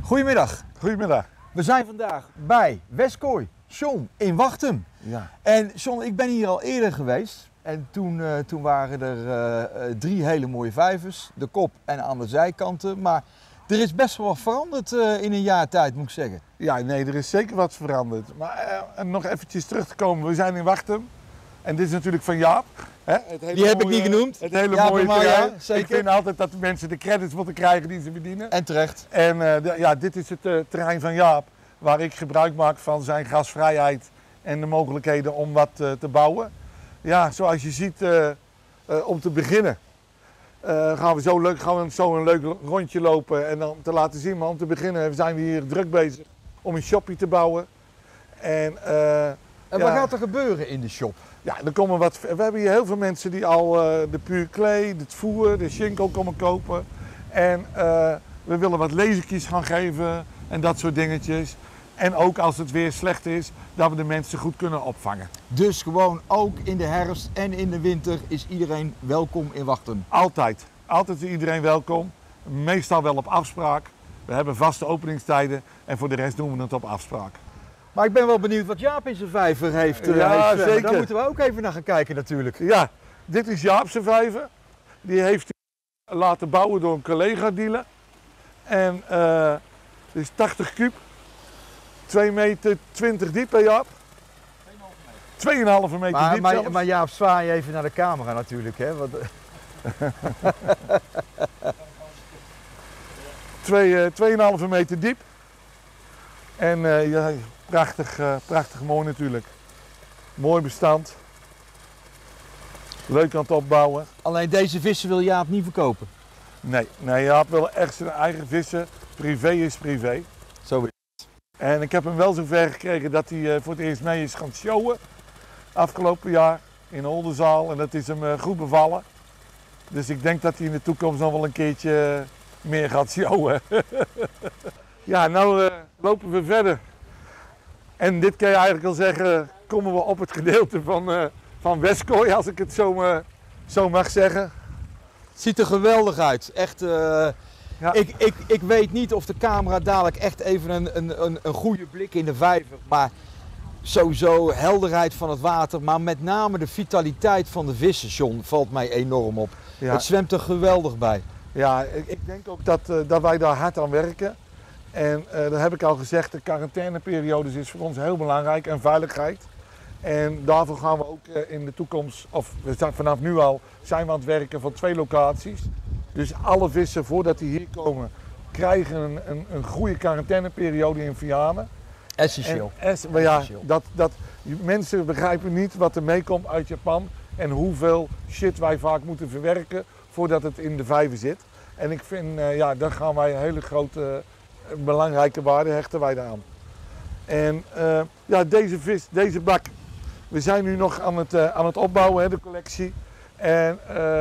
Goedemiddag. Goedemiddag. We zijn vandaag bij Westkooi, John, in Wachtum. Ja. En John, ik ben hier al eerder geweest. En toen waren er 3 hele mooie vijvers, de kop en aan de zijkanten. Maar er is best wel wat veranderd in een jaar tijd, moet ik zeggen. Ja, nee, er is zeker wat veranderd. Maar nog eventjes terug te komen, we zijn in Wachtum. En dit is natuurlijk van Jaap. Hè? Die heb ik niet genoemd. Het hele Jaap mooie en Marja, terrein. zeker. Ik vind altijd dat de mensen de credits moeten krijgen die ze bedienen. En terecht. En dit is het terrein van Jaap, waar ik gebruik maak van zijn gasvrijheid en de mogelijkheden om wat te bouwen. Ja, zoals je ziet, om te beginnen gaan we zo een leuk rondje lopen en dan te laten zien. Maar om te beginnen zijn we hier druk bezig om een shopje te bouwen. En Wat gaat er gebeuren in de shop? Ja, we hebben hier heel veel mensen die al de puur klee, het voer, de shinko komen kopen. En we willen wat lasertjes gaan geven en dat soort dingetjes. En ook als het weer slecht is, dat we de mensen goed kunnen opvangen. Dus gewoon ook in de herfst en in de winter is iedereen welkom in Wachtum? Altijd. Altijd is iedereen welkom. Meestal wel op afspraak. We hebben vaste openingstijden en voor de rest doen we het op afspraak. Maar ik ben wel benieuwd wat Jaap in zijn vijver heeft. Ja, zeker. Daar moeten we ook even naar gaan kijken natuurlijk. Ja, dit is Jaap's vijver. Die heeft hij laten bouwen door een collega-dealer. En dit is 80 kuub. 2,20 meter diep, hè Jaap? 2,5 meter diep zelfs. Maar Jaap, zwaai je even naar de camera natuurlijk. Hè? 2,5 meter diep. En ja, prachtig mooi natuurlijk. Mooi bestand. Leuk aan het opbouwen. Alleen deze vissen wil Jaap niet verkopen? Nee, Jaap wil echt zijn eigen vissen. Privé is privé. Zo is het. En ik heb hem wel zover gekregen dat hij voor het eerst mee is gaan showen. Afgelopen jaar in Oldenzaal. En dat is hem goed bevallen. Dus ik denk dat hij in de toekomst nog wel een keertje meer gaat showen. Ja, nou lopen we verder. En dit kan je eigenlijk al zeggen, komen we op het gedeelte van Westkooi, als ik het zo mag zeggen. Ziet er geweldig uit. Echt, Ja. ik weet niet of de camera dadelijk echt even een goede blik in de vijver. Maar sowieso helderheid van het water, maar met name de vitaliteit van de vissen, John, valt mij enorm op. Ja. Het zwemt er geweldig bij. Ja, ik denk ook dat wij daar hard aan werken. En dat heb ik al gezegd, de quarantaineperiodes is voor ons heel belangrijk en veiligheid. En daarvoor gaan we ook in de toekomst, of vanaf nu al, zijn we aan het werken van 2 locaties. Dus alle vissen voordat die hier komen, krijgen een goede quarantaineperiode in Vianen. Essentieel. Maar ja, mensen begrijpen niet wat er meekomt uit Japan en hoeveel shit wij vaak moeten verwerken voordat het in de vijver zit. En ik vind, daar gaan wij een hele grote, belangrijke waarde hechten wij daaraan. En deze bak, we zijn nu nog aan het opbouwen, hè, de collectie. En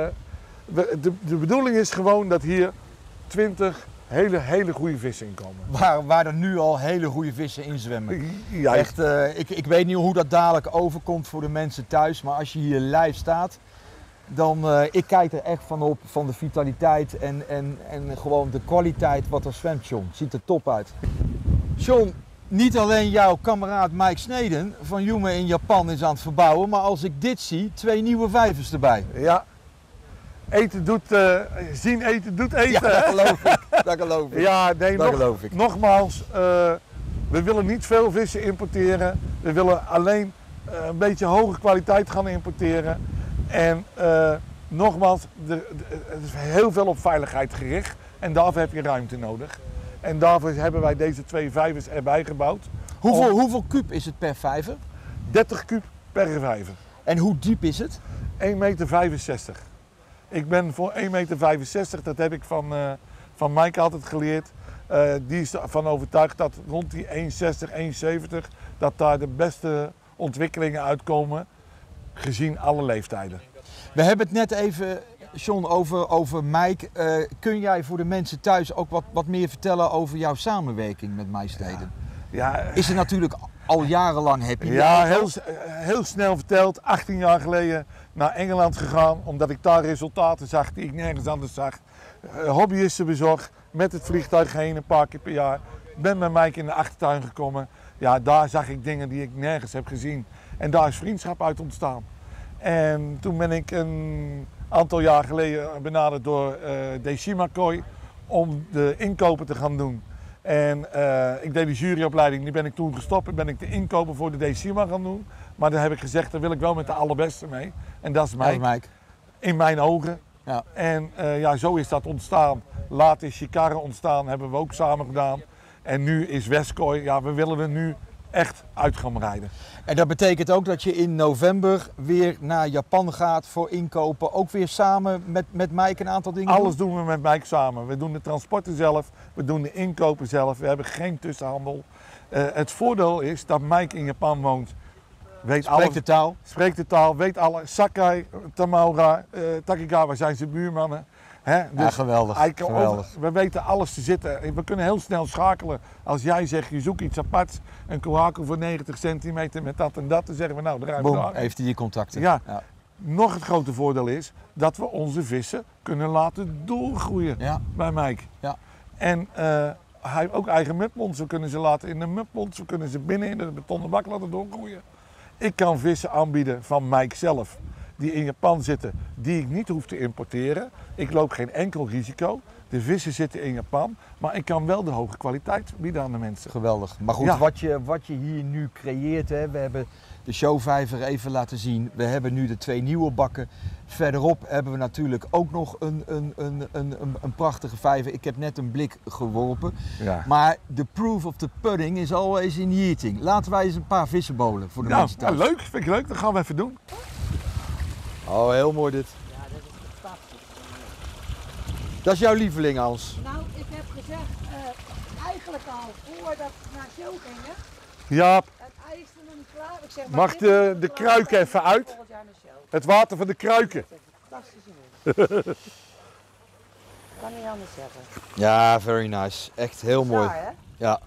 de bedoeling is gewoon dat hier 20 hele goede vissen in komen. Waar er nu al hele goede vissen in zwemmen. Ja, Echt, ik weet niet hoe dat dadelijk overkomt voor de mensen thuis, maar als je hier live staat, dan ik kijk er echt van op, van de vitaliteit en gewoon de kwaliteit wat er zwemt, John. Ziet er top uit. John, niet alleen jouw kameraad Mike Sneden van Yume in Japan is aan het verbouwen, maar als ik dit zie, 2 nieuwe vijvers erbij. Ja. Eten doet eten. Ja, dat geloof ik. Dat geloof ik. Ja, nee, Dat geloof ik. Nogmaals, we willen niet veel vissen importeren. We willen alleen een beetje hoge kwaliteit gaan importeren. En nogmaals, het is heel veel op veiligheid gericht. En daarvoor heb je ruimte nodig. En daarvoor hebben wij deze 2 vijvers erbij gebouwd. Hoeveel kuub is het per vijver? 30 kuub per vijver. En hoe diep is het? 1,65 meter. Ik ben voor 1,65 meter, dat heb ik van Mike altijd geleerd. Die is ervan overtuigd dat rond die 1,60, 1,70 dat daar de beste ontwikkelingen uitkomen, gezien alle leeftijden. We hebben het net even, John, over Mike. Kun jij voor de mensen thuis ook wat meer vertellen over jouw samenwerking met Mike Sneden? Ja, Is er natuurlijk al jarenlang happy. Ja, heel snel verteld. 18 jaar geleden naar Engeland gegaan, omdat ik daar resultaten zag die ik nergens anders zag. hobbyisten bezocht, met het vliegtuig heen een paar keer per jaar. Ben met Mike in de achtertuin gekomen. Ja, daar zag ik dingen die ik nergens heb gezien. En daar is vriendschap uit ontstaan. En toen ben ik een aantal jaar geleden benaderd door Decima Kooi om de inkopen te gaan doen. En ik deed de juryopleiding, die ben ik toen gestopt en ben ik de inkopen voor de Decima gaan doen. Maar dan heb ik gezegd, daar wil ik wel met de allerbeste mee. En dat is Mike. In mijn ogen. Ja. En zo is dat ontstaan. Later is Chikarre ontstaan, hebben we ook samen gedaan. En nu is Westkooi, we willen er nu echt uit gaan rijden. En dat betekent ook dat je in november weer naar Japan gaat voor inkopen. Ook weer samen met Mike een aantal dingen Alles doen we met Mike samen. We doen de transporten zelf, we doen de inkopen zelf. We hebben geen tussenhandel. Het voordeel is dat Mike in Japan woont. Spreekt de taal, weet alles. Sakai, Tamaura, Takigawa zijn zijn buurmannen. Dus geweldig. We weten alles te zitten. We kunnen heel snel schakelen. Als jij zegt, je zoekt iets aparts, een kohaku voor 90 centimeter met dat en dat, dan zeggen we nou, daar Boom, heeft hij die contacten. Ja. Nog het grote voordeel is dat we onze vissen kunnen laten doorgroeien bij Mike. Ja. En hij heeft ook eigen mutmond. We kunnen ze laten in de mutmond, we kunnen ze binnen in de betonnen bak laten doorgroeien. Ik kan vissen aanbieden van Mike zelf, die in Japan zitten, die ik niet hoef te importeren. Ik loop geen enkel risico. De vissen zitten in Japan, maar ik kan wel de hoge kwaliteit bieden aan de mensen. Geweldig. Maar goed, wat je hier nu creëert, hè, we hebben de showvijver even laten zien. We hebben nu de 2 nieuwe bakken. Verderop hebben we natuurlijk ook nog een prachtige vijver. Ik heb net een blik geworpen. Ja. Maar the proof of the pudding is always in the eating. Laten wij eens een paar vissen bolen voor de mensen thuis. Ja, leuk. Vind ik leuk. Dat gaan we even doen. Oh, heel mooi dit. Ja, dat is fantastisch. Dat is jouw lieveling, Hans? Nou, ik heb gezegd, eigenlijk al voordat we naar show gingen. Ja. Het ijs is nog niet klaar. Ik zeg, mag de kruiken even uit? Het water van de kruiken. Fantastische kan niet anders zeggen. Ja, very nice. Echt heel mooi. Hè? Ja.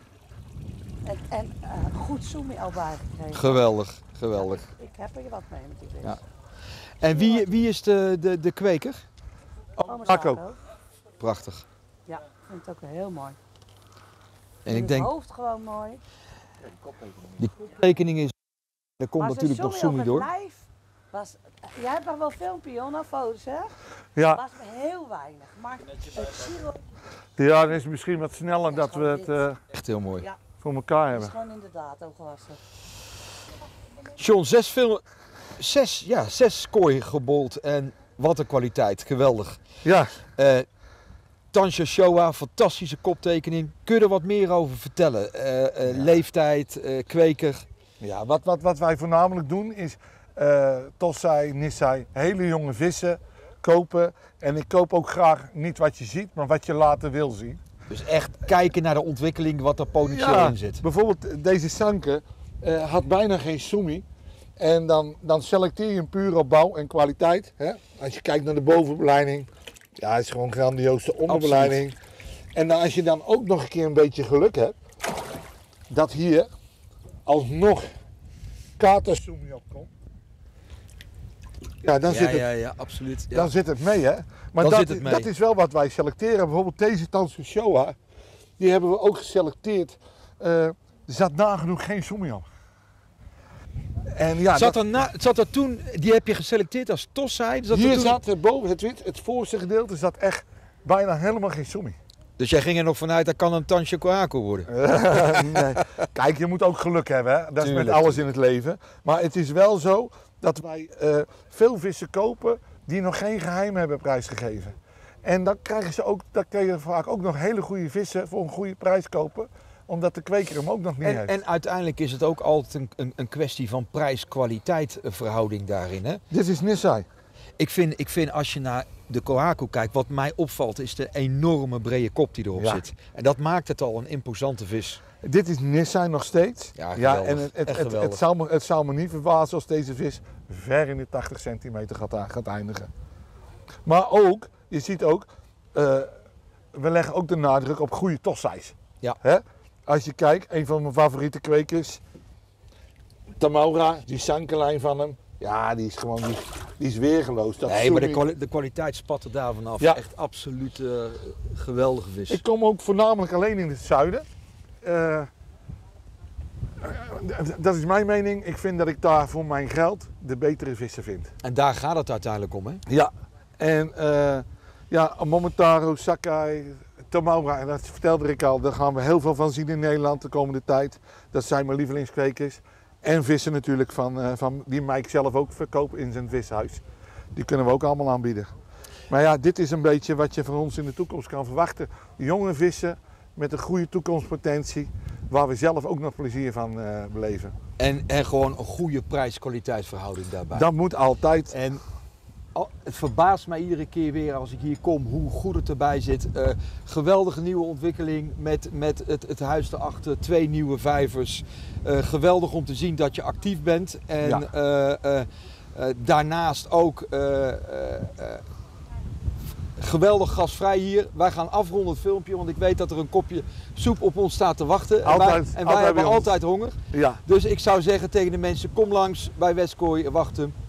En goed zoemie al bijgekregen. Geweldig, geweldig. Ja, ik heb er wat mee met die vis. Ja. En wie is de kweker? Marco. Prachtig. Ja, ik vind het ook heel mooi. En ik denk, hoofd gewoon mooi. Die koptekening is, er komt natuurlijk nog zoemie door. Jij hebt nog wel filmpje, Jonna, foto's hè? Ja. Dat was heel weinig. Maar ja, dat is misschien wat sneller dat we het echt heel mooi voor elkaar hebben. Het is gewoon inderdaad ook gewassen. John, 6 kooi gebold en wat een kwaliteit, geweldig. Ja. Tansha Showa, fantastische koptekening. Kun je er wat meer over vertellen? Leeftijd, kweker? Ja, wat wij voornamelijk doen is Tossai, Nissai, hele jonge vissen kopen. En ik koop ook graag niet wat je ziet, maar wat je later wil zien. Dus echt kijken naar de ontwikkeling, wat er potentieel in zit. Bijvoorbeeld deze sanke had bijna geen soemie. En dan selecteer je hem puur op bouw en kwaliteit. Hè? Als je kijkt naar de bovenbeleiding, ja, het is gewoon grandioos, de onderbeleiding. Absoluut. En dan, als je dan ook nog een keer een beetje geluk hebt, dat hier alsnog kata-soemie opkomt. Ja, dan zit het, ja, absoluut. Ja. Dan zit het mee, hè? Maar dat is wel wat wij selecteren. Bijvoorbeeld deze Tansha Showa, die hebben we ook geselecteerd. Er zat nagenoeg geen soemie op. En ja, zat er toen, die heb je geselecteerd als Tossai? Hier zat boven het voorste gedeelte zat echt bijna helemaal geen soemie. Dus jij ging er nog vanuit, dat kan een Tansha Kohaku worden? Nee. Kijk, je moet ook geluk hebben, hè? Dat is met alles in het leven. Maar het is wel zo dat wij veel vissen kopen die nog geen geheim hebben prijsgegeven. En dan kun je vaak ook nog hele goede vissen voor een goede prijs kopen. Omdat de kweker hem ook nog niet heeft. En uiteindelijk is het ook altijd een kwestie van prijs-kwaliteit verhouding daarin. Hè? Dit is Nissai. Ik vind als je naar de Kohaku kijkt, wat mij opvalt is de enorme brede kop die erop zit. En dat maakt het al een imposante vis. Dit is Nissai nog steeds. Ja, en het zou me niet verbazen als deze vis ver in de 80 centimeter gaat eindigen. Maar ook, je ziet ook, we leggen ook de nadruk op goede tossais. Ja. Hè? Als je kijkt, een van mijn favoriete kwekers, Tamaura, die sankelijn van hem. Ja, die die is weergeloos. Dat Nee, maar sorry. de kwaliteit spat er daarvan af. Ja. Echt absoluut geweldige vis. Ik kom ook voornamelijk alleen in het zuiden. Dat is mijn mening. Ik vind dat ik daar voor mijn geld de betere vissen vind. En daar gaat het uiteindelijk om, hè? Ja, en Momotaro, Sakai, Tomaura, dat vertelde ik al, daar gaan we heel veel van zien in Nederland de komende tijd. Dat zijn mijn lievelingskwekers. En vissen natuurlijk die Mike zelf ook verkoopt in zijn vishuis. Die kunnen we ook allemaal aanbieden. Maar ja, dit is een beetje wat je van ons in de toekomst kan verwachten. Jonge vissen met een goede toekomstpotentie, waar we zelf ook nog plezier van beleven. En gewoon een goede prijs-kwaliteitsverhouding daarbij. Dat moet altijd. En het verbaast mij iedere keer weer als ik hier kom hoe goed het erbij zit. Geweldige nieuwe ontwikkeling met het huis erachter, 2 nieuwe vijvers. Geweldig om te zien dat je actief bent. En daarnaast ook geweldig gasvrij hier. Wij gaan afronden het filmpje, want ik weet dat er een kopje soep op ons staat te wachten. Altijd, en wij hebben bij ons. altijd honger. Ja. Dus ik zou zeggen tegen de mensen, kom langs bij Westkooi, wacht hem.